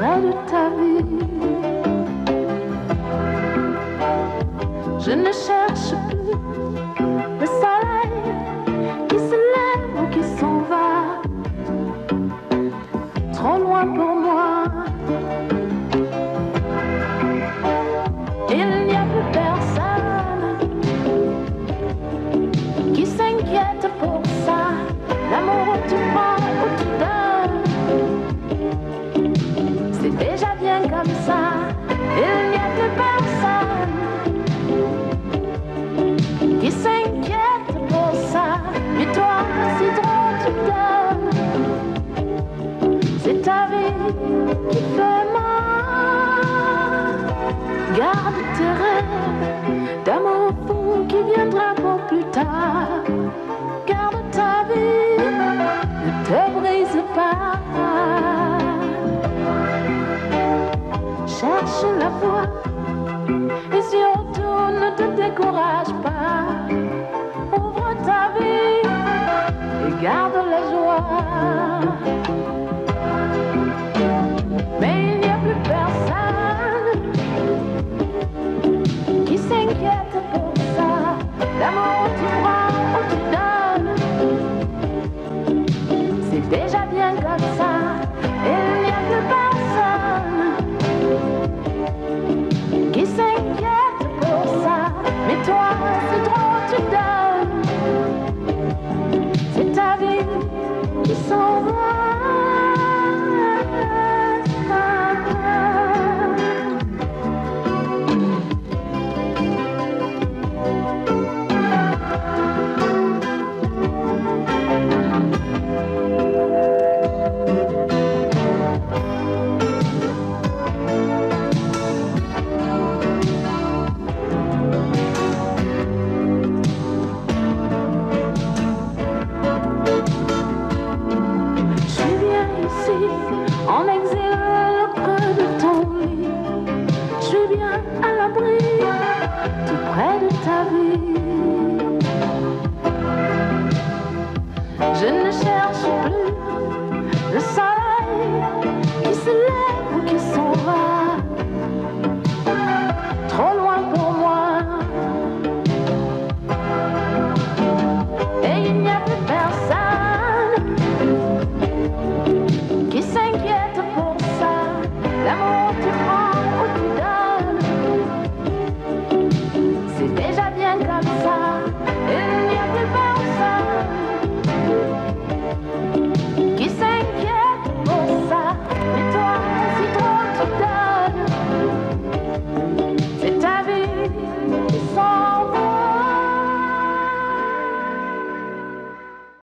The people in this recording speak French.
près de ta vie. Je ne cherche plus le soleil qui se lève ou qui s'en va, trop loin pour moi. Il n'y a plus personne qui s'inquiète pour ça. L'amour où tu prends, où tu donnes, c'est déjà bien comme ça. Il n'y a plus personne qui s'inquiète pour ça. Mais toi, si trop tu donnes, c'est ta vie qui fait mal. Garde tes rêves d'amour fou qui viendra pour plus tard. Garde ta vie, ne te brise pas. Cherche la voie et surtout ne te décourage pas. Ouvre ta vie et garde la joie. Mais il n'y a plus personne qui s'inquiète pour ça. L'amour tu prends ou tu donnes, c'est déjà bien comme ça. Il n'y a plus personne qui s'inquiète pour ça. Mais toi, si trop tu donnes, c'est ta vie qui s'en va. En exil au creux de ton lit, je suis bien à l'abri, tout près de ta vie. Je ne cherche